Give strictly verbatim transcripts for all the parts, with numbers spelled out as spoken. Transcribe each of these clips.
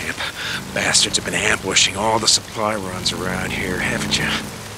camp. Bastards have been ambushing all the supply runs around here, haven't you?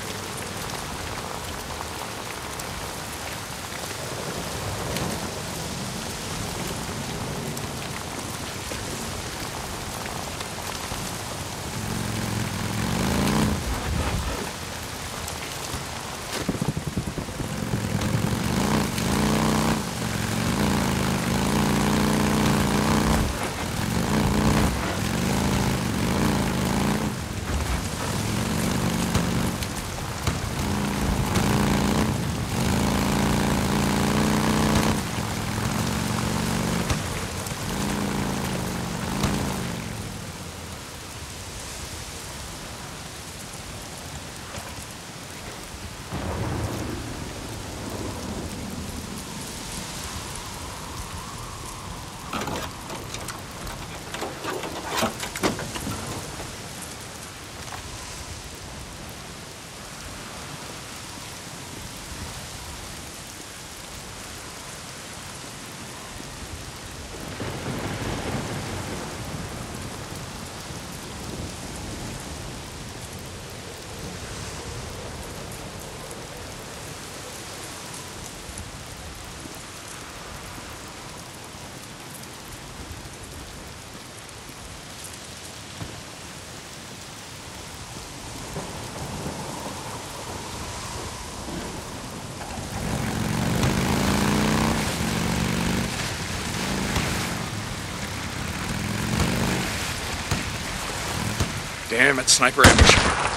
Damn it, sniper ambush.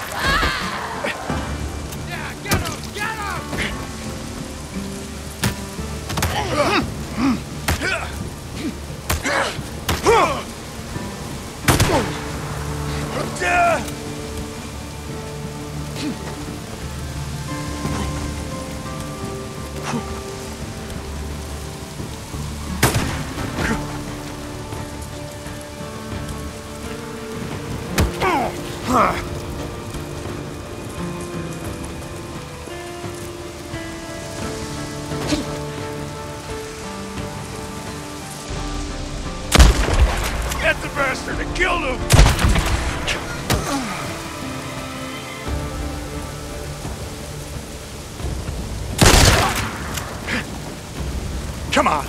Yeah, get him! Get Get the bastard! I killed him! Come on!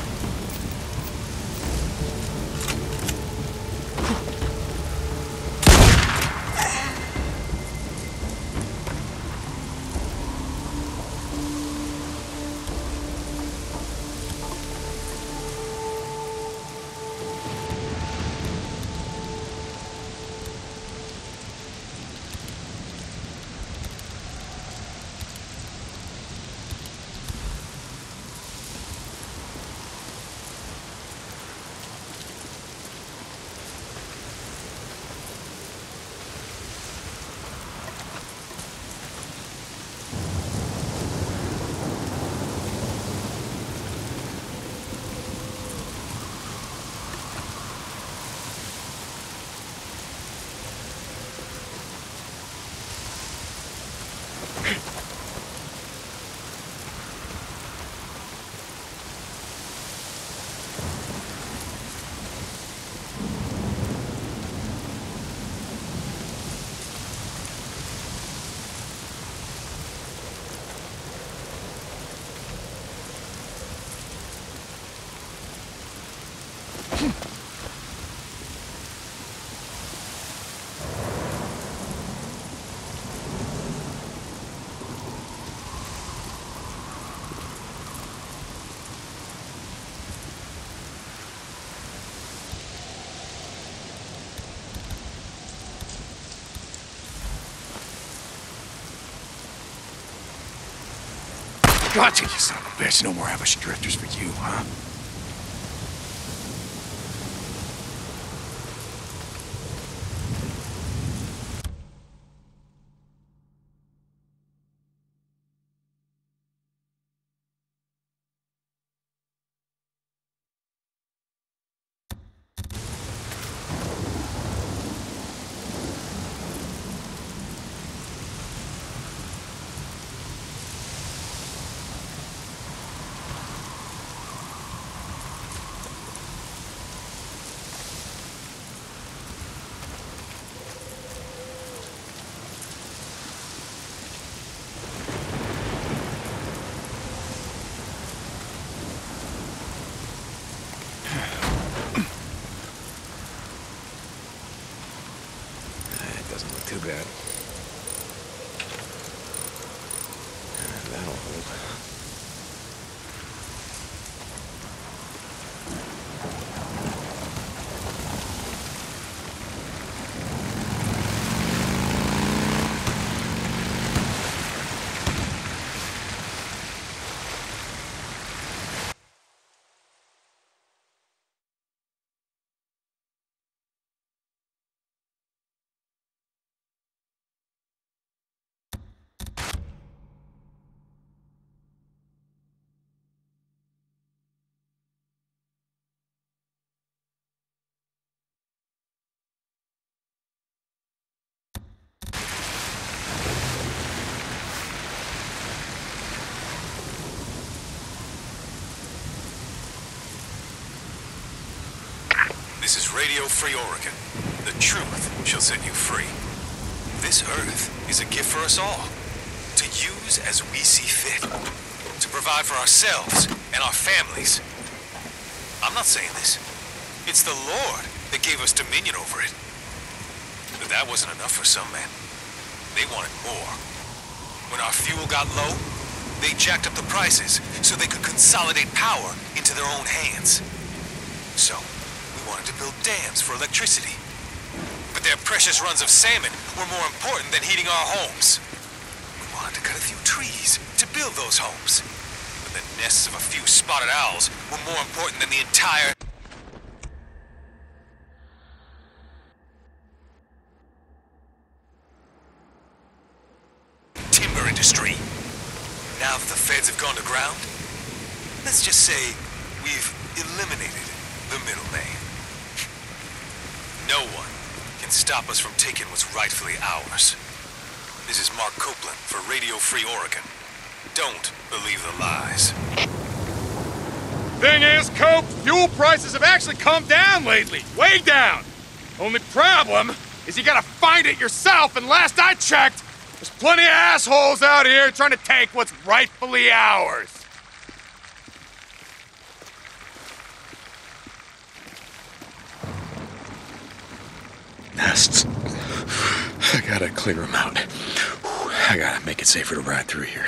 Gotcha, you son of a bitch. No more ambush drifters for you, huh? doesn't look too bad. That'll hold. This is Radio Free Oregon. The truth shall set you free. This Earth is a gift for us all, to use as we see fit, to provide for ourselves and our families. I'm not saying this. It's the Lord that gave us dominion over it. But that wasn't enough for some men. They wanted more. When our fuel got low, they jacked up the prices so they could consolidate power into their own hands. So, wanted to build dams for electricity. But their precious runs of salmon were more important than heating our homes. We wanted to cut a few trees to build those homes. But the nests of a few spotted owls were more important than the entire timber industry. Now that the feds have gone to ground, let's just say we've eliminated the middleman. No one can stop us from taking what's rightfully ours. This is Mark Copeland for Radio Free Oregon. Don't believe the lies. Thing is, Cope, fuel prices have actually come down lately. Way down. Only problem is you gotta find it yourself, and last I checked, there's plenty of assholes out here trying to take what's rightfully ours. Nests. I gotta clear them out. I gotta make it safer to ride through here.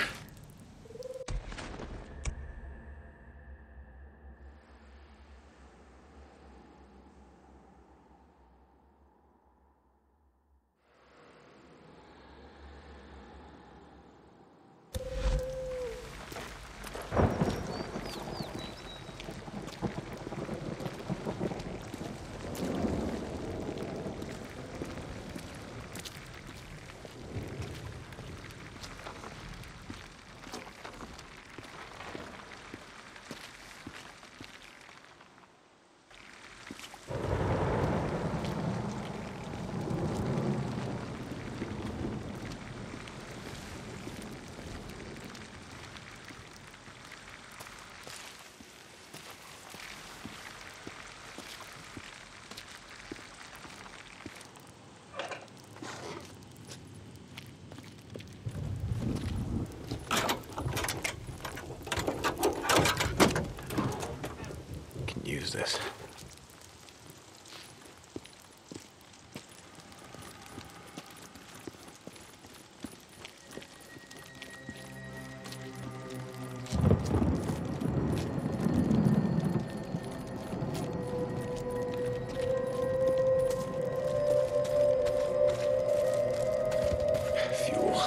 Use this. Fuel.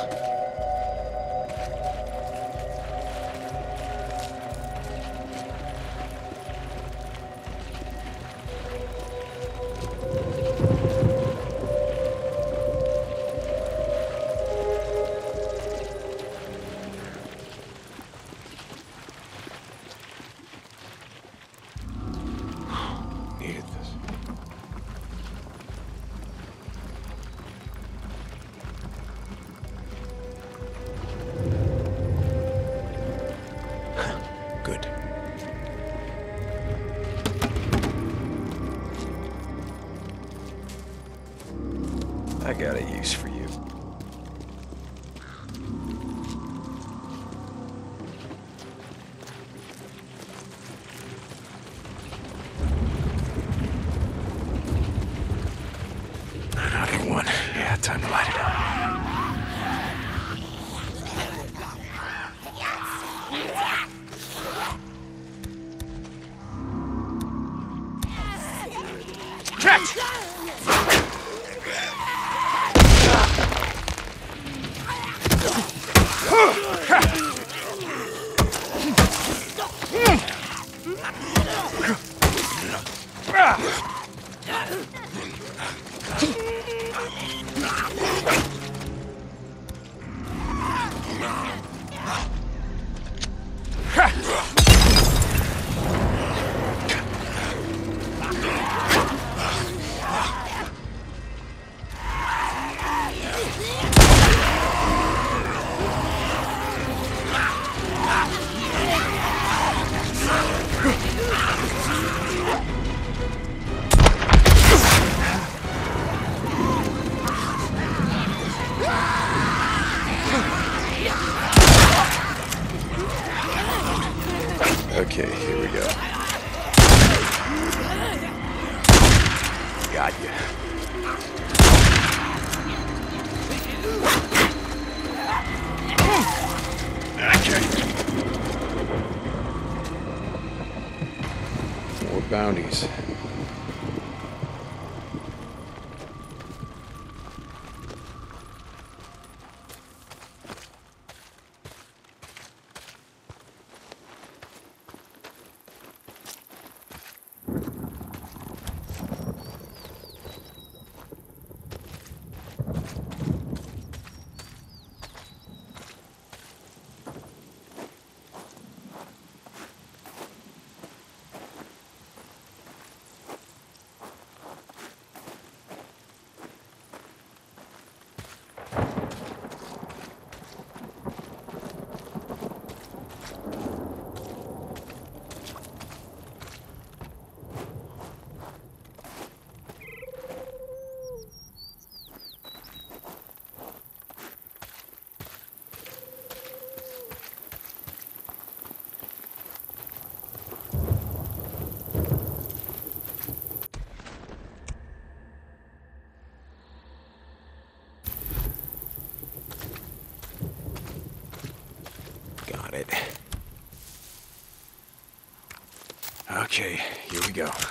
Needed this. Good. I got a use for you. Another one. Yeah, time to light it up. Catch! Okay, here we go. Got you. Okay. More bounties. Got it. Okay, here we go.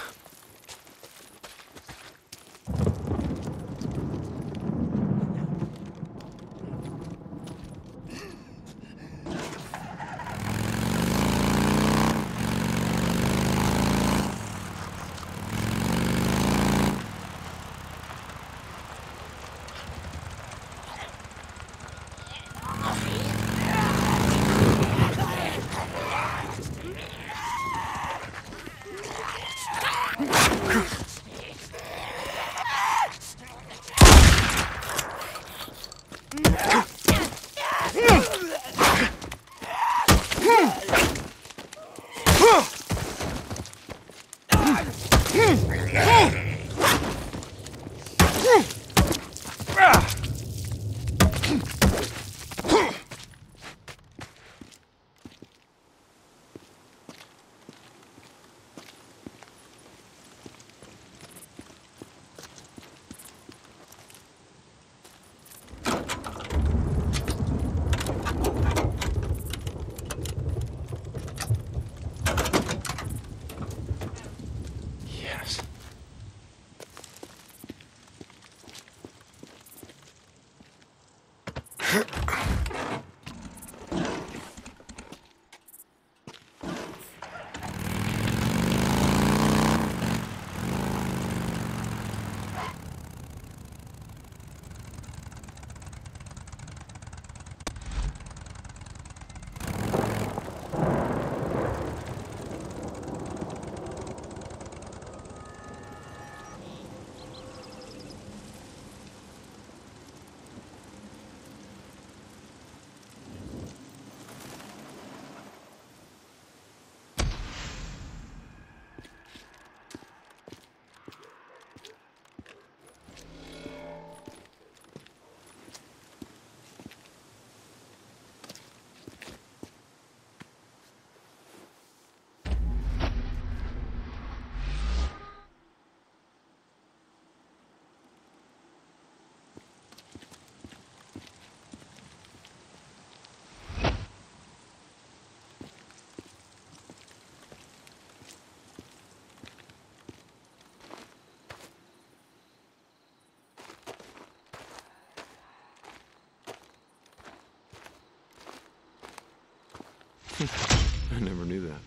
I never knew that.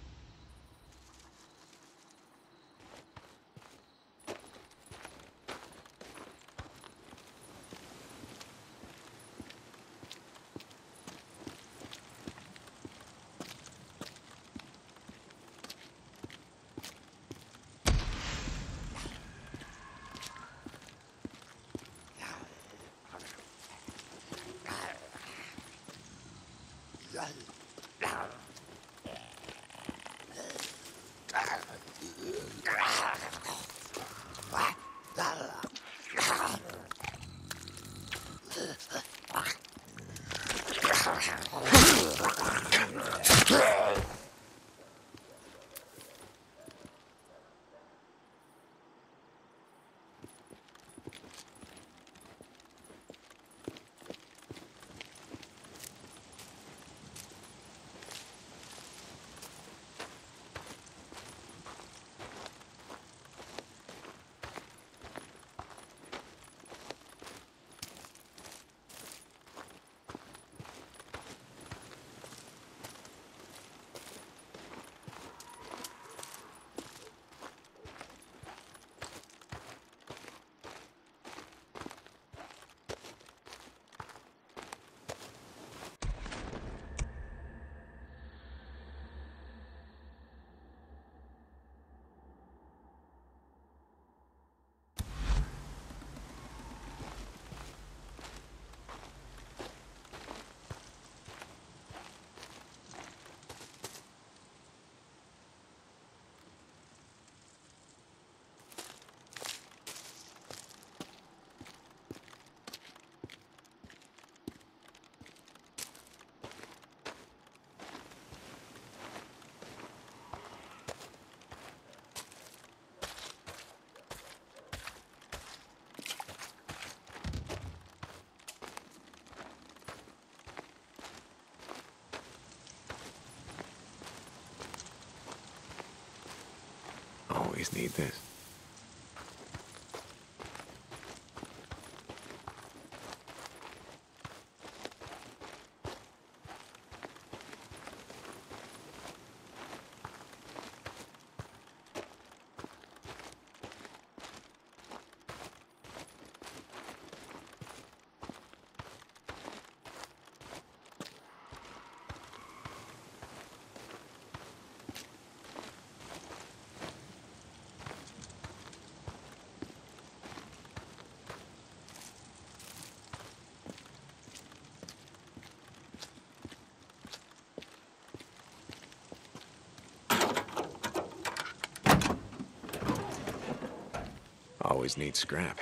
Always need this. Always need scrap.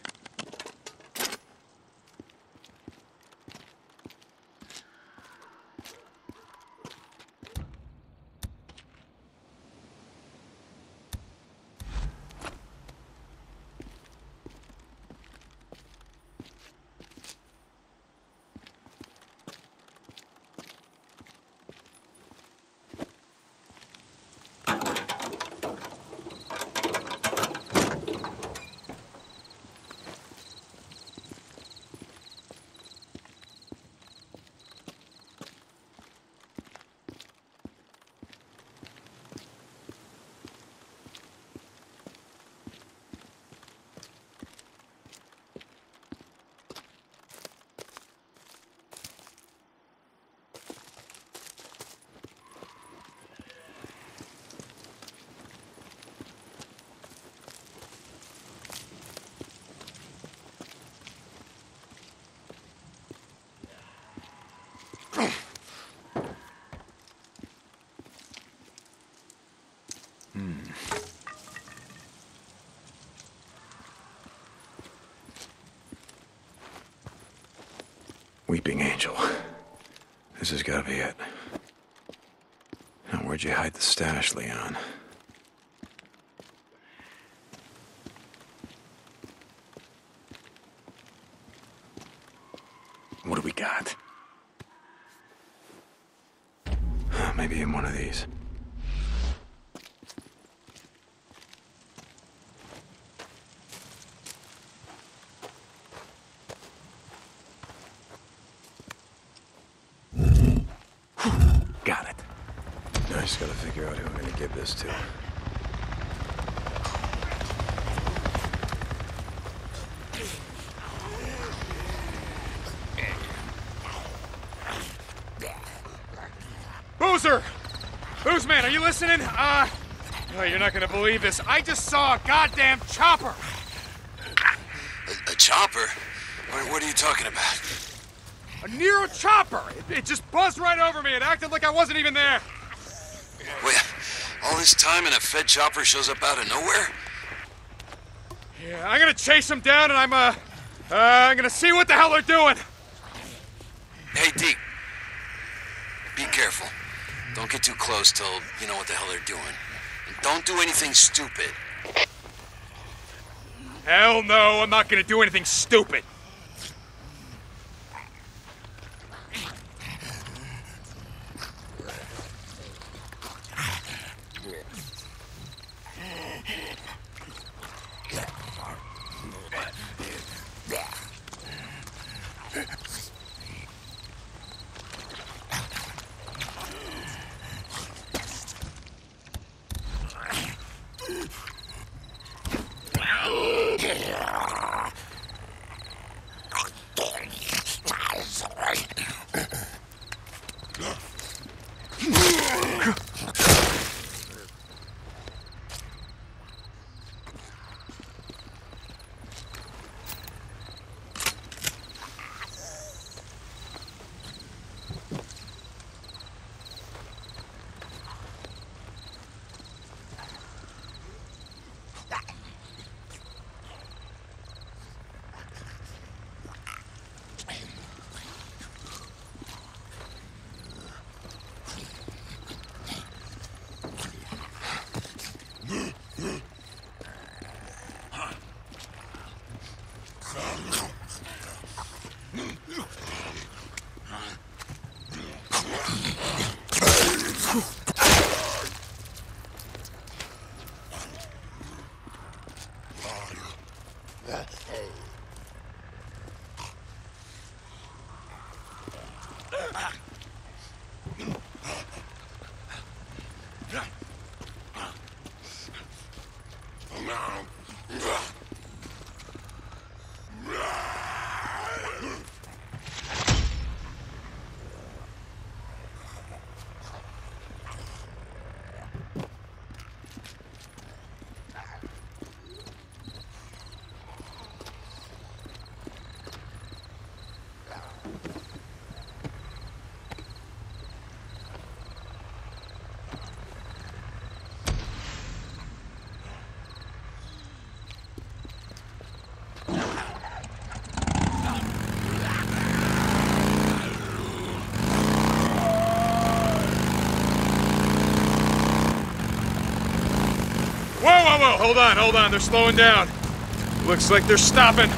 Weeping Angel. This has got to be it. Now, where'd you hide the stash, Leon? What do we got? Maybe in one of these. Got it. Just gotta figure out who I'm gonna give this to. Boozer! Boozman, are you listening? Uh, oh, you're not gonna believe this. I just saw a goddamn chopper! A, a chopper? What, what are you talking about? A Nero chopper! It, it just buzzed right over me. It acted like I wasn't even there. Wait, all this time and a Fed chopper shows up out of nowhere? Yeah, I'm gonna chase them down and I'm, uh, uh, I'm gonna see what the hell they're doing. Hey, Deke. Be careful. Don't get too close till you know what the hell they're doing. And don't do anything stupid. Hell no, I'm not gonna do anything stupid. Whoa, whoa, whoa, hold on, hold on, they're slowing down. Looks like they're stopping.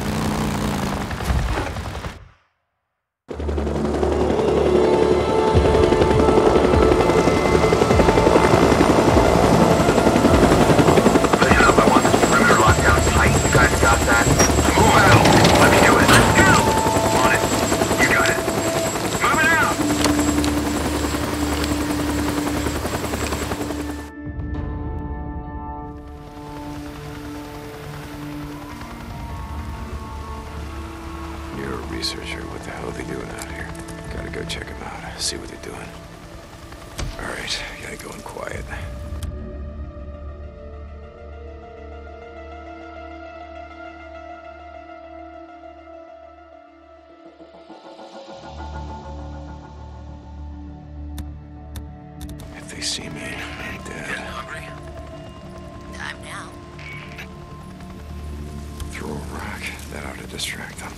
Researcher, what the hell are they doing out here? Gotta go check them out, see what they're doing. Alright, gotta go in quiet. If they see me, I'm dead. Getting hungry? Time now. Throw a rock, that ought to distract them.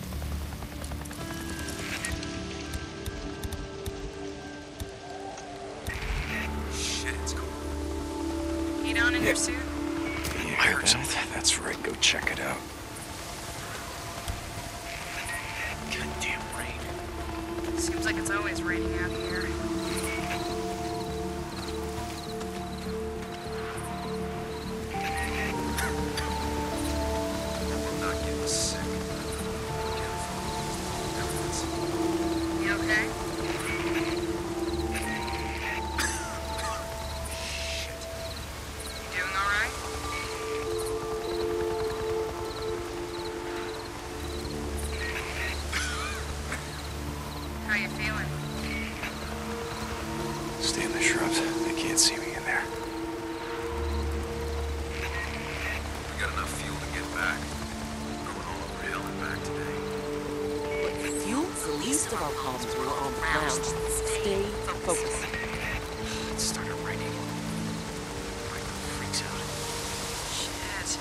On in yeah. your suit? Yeah, I heard that, something. That's right, go check it out. Goddamn rain. Seems like it's always raining out here. I'm not getting sick. You okay? you feeling? Stay in the shrubs. They can't see me in there. We got enough fuel to get back. Going all over hell and back today. Fuel's the least of our problems. We're on the ground. Stay focused. It started raining. Right, freaks out. Shit.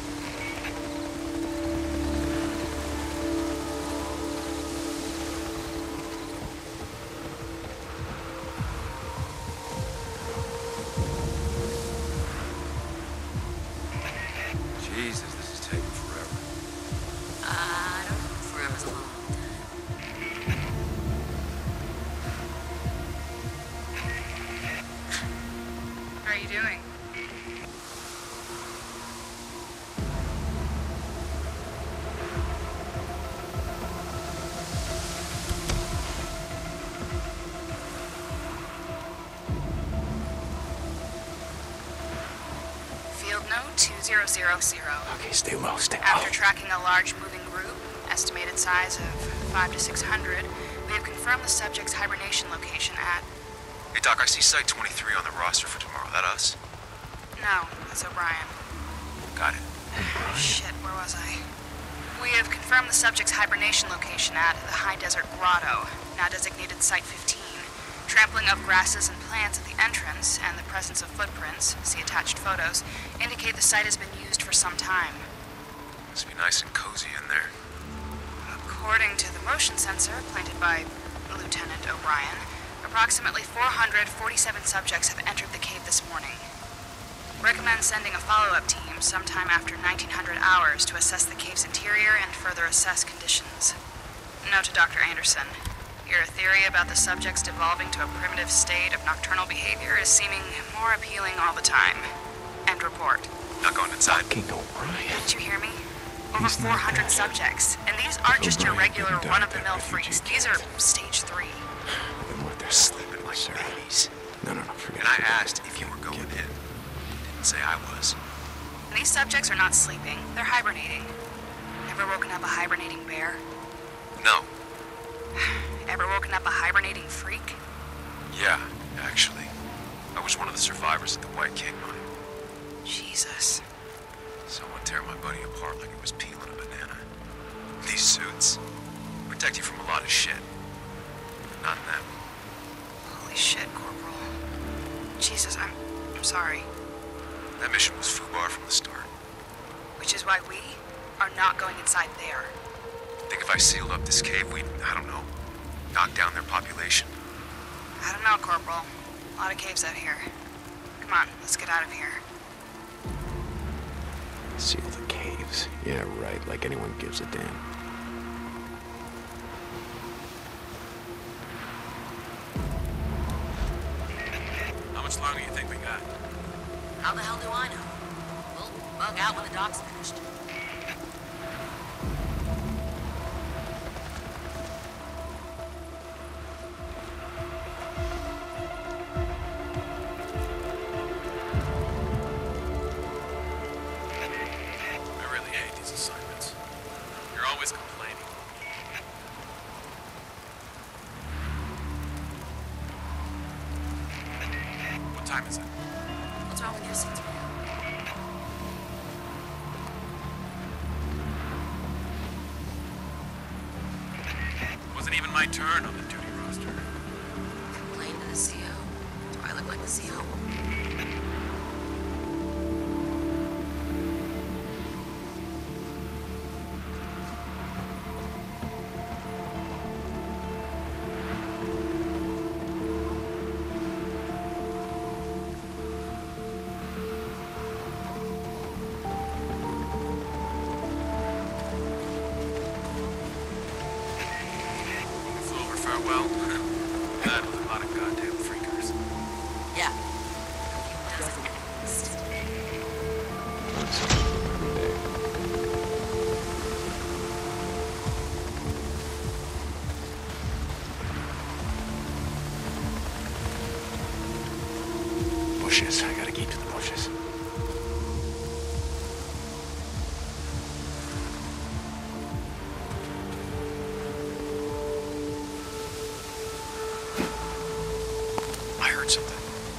Jesus, this is taking forever. I don't know. Forever's a long time. How are you doing? Field note two zero zero zero. Okay, stay low, stay low. After tracking a large moving group, estimated size of five to six hundred, we have confirmed the subject's hibernation location at... Hey, Doc, I see Site twenty-three on the roster for tomorrow. That us? No, that's O'Brien. Got it. Shit, where was I? We have confirmed the subject's hibernation location at the High Desert Grotto, now designated Site fifteen. Trampling of grasses and plants at the entrance and the presence of footprints, see attached photos, indicate the site has been used for some time. Must be nice and cozy in there. According to the motion sensor planted by Lieutenant O'Brien, approximately four hundred forty-seven subjects have entered the cave this morning. Recommend sending a follow-up team sometime after nineteen hundred hours to assess the cave's interior and further assess conditions. Note to Doctor Anderson. Your theory about the subjects devolving to a primitive state of nocturnal behavior is seeming more appealing all the time. End report. Not going inside. Fucking O'Brien. Didn't you hear me? Over He's not four hundred dead. subjects. And these aren't just your O'Brien regular didn't die run-of-the-mill at that refugee freaks. These are camp. stage three. Then what they're Sleeping like sir. babies. No, no, no, forget And I it. asked if you were going in. You didn't say I was. And these subjects are not sleeping. They're hibernating. Ever woken up a hibernating bear? No. Ever woken up a hibernating freak? Yeah, actually. I was one of the survivors at the White King mine. Jesus. Someone tear my buddy apart like it was peeling a banana. These suits protect you from a lot of shit. Not them. Holy shit, Corporal. Jesus, I'm... I'm sorry. That mission was FUBAR from the start. Which is why we are not going inside there. Think if I sealed up this cave, we'd, I don't know, knock down their population. I don't know, Corporal. A lot of caves out here. Come on, let's get out of here. Seal the caves. Yeah, right, like anyone gives a damn. How much longer do you think we got? How the hell do I know? We'll bug out when the dock's finished. I really hate these assignments. You're always complaining. What time is it? What's wrong with your seats, man? Wasn't even my turn on the duty roster. Complain to the C O. Do I look like the C O? We flew over farewell. That was a lot of goddamn freakers. Yeah. Doesn't exist. Every day. Bushes. I gotta keep to the bushes. something.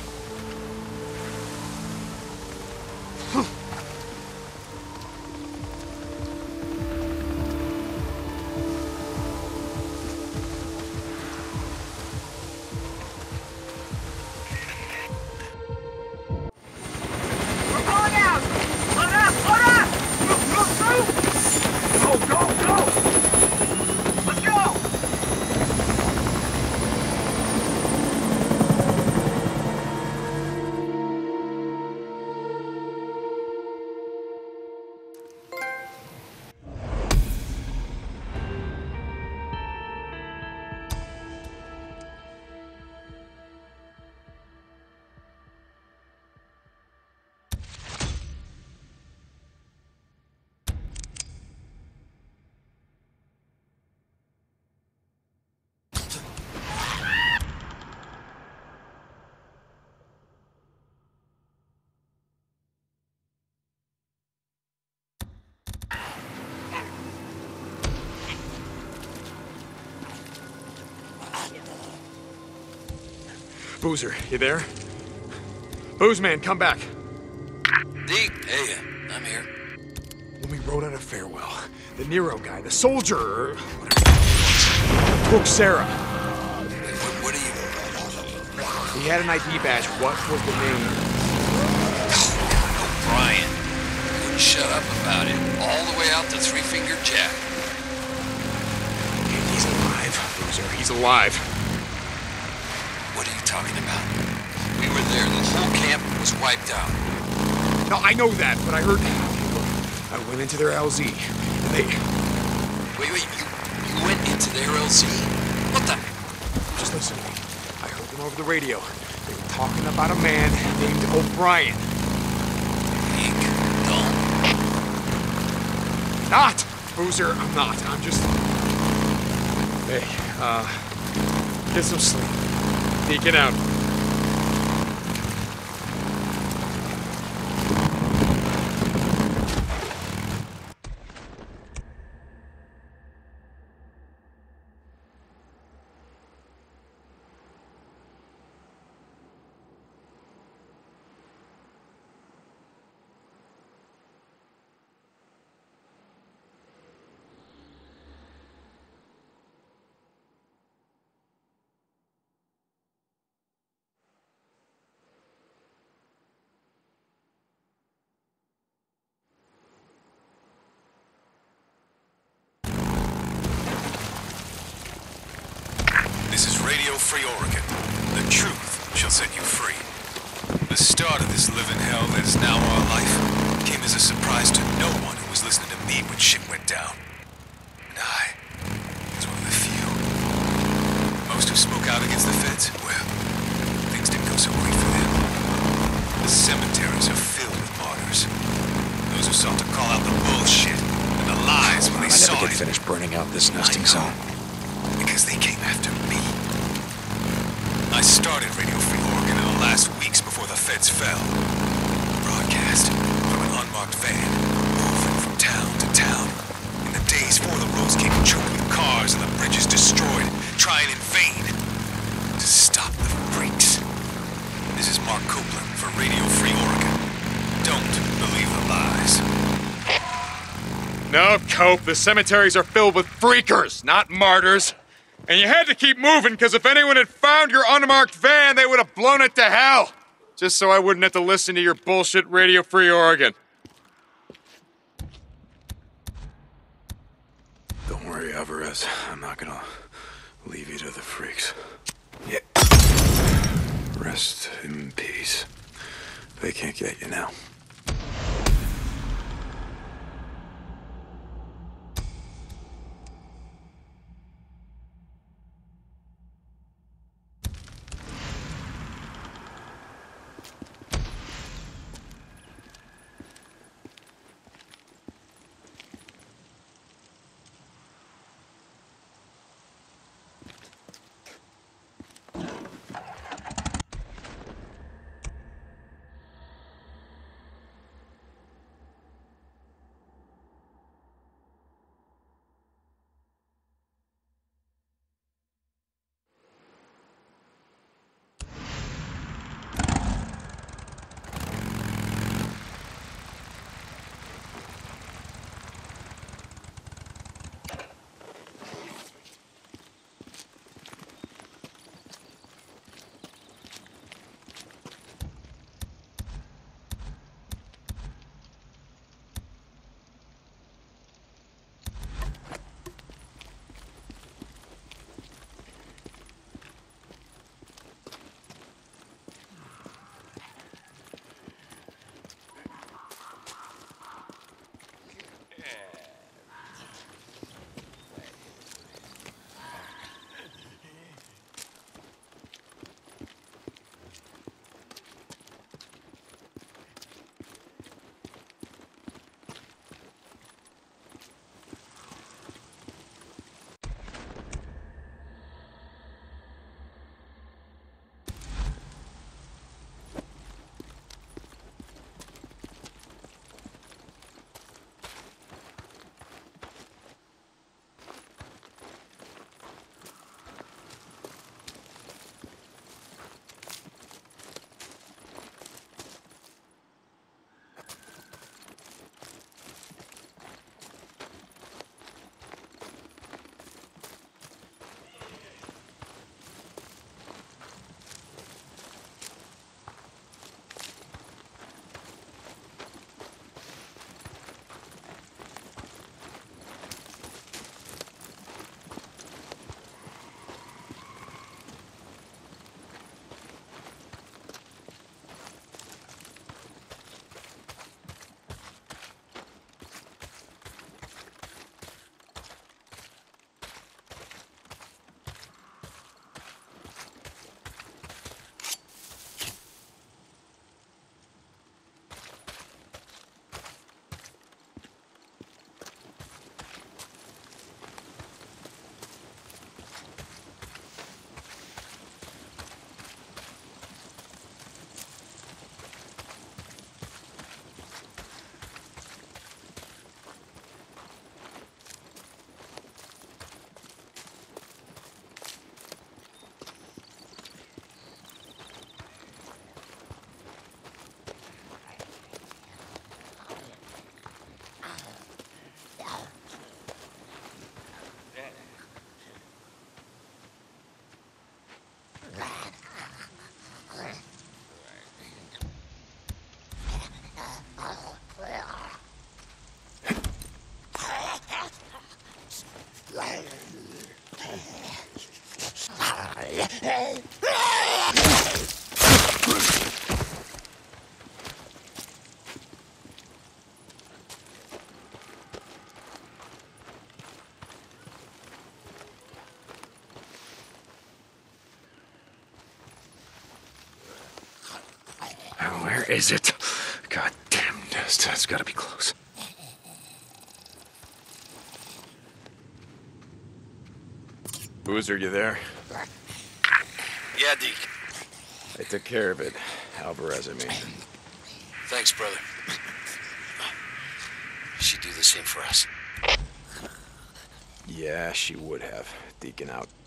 Boozer, you there? Booze man, come back. Deke, hey, I'm here. When we rode out of Farewell, the Nero guy, the soldier, or whatever, took Sarah. Wait, what, what are you... He had an I D badge. What was the name? O'Brien. Couldn't shut up about it. All the way out to Three Finger Jack. He's alive, Boozer. He's alive. What are you talking about? We were there. The whole camp was wiped out. No, I know that, but I heard... I went into their L Z, and they... Wait, wait, you, you went into their L Z? What the... Just listen to me. I heard them over the radio. They were talking about a man named O'Brien. Deke, don't. Not! Boozer, I'm not. I'm just... Hey, uh... get some sleep. Deke, get out. This is Radio Free Oregon. The truth shall set you free. The start of this living hell that is now our life came as a surprise to no one who was listening to me when shit went down. And I was one of the few. Most who spoke out against the feds, well, things didn't go so great for them. The cemeteries are filled with martyrs. Those who sought to call out the bullshit and the lies when they I saw never it. get finished burning out this nesting I know, zone. because they came after me. I started Radio Free Oregon in the last weeks before the feds fell. Broadcast from an unmarked van, moving from town to town. In the days before the roads came choked with cars and the bridges destroyed, trying in vain to stop the freaks. This is Mark Copeland for Radio Free Oregon. Don't believe the lies. No, Cope. The cemeteries are filled with freakers, not martyrs. And you had to keep moving, because if anyone had found your unmarked van, they would have blown it to hell. Just so I wouldn't have to listen to your bullshit Radio Free Oregon. Don't worry, Alvarez. I'm not gonna leave you to the freaks. Yeah. Rest in peace. They can't get you now. Where is it? God damn, it's, it's gotta be close. Boozer, you there? Yeah, Deke. I took care of it. Alvarez, I mean. Thanks, brother. She'd do the same for us. Yeah, she would have. Deacon out.